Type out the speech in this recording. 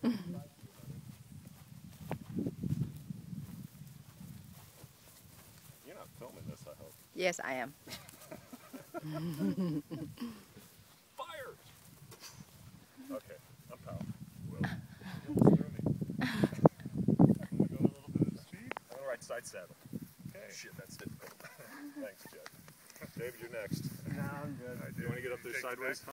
You're not filming this, I hope. Yes, I am. Fire! Okay, I'm powerful. Whoa. You almost threw me. I'm gonna go a little bit of speed. I'm gonna ride side saddle. Okay. Shit, that's difficult. Thanks, Jed. Dave, you're next. No, I'm good. All right, do you want to get up there sideways?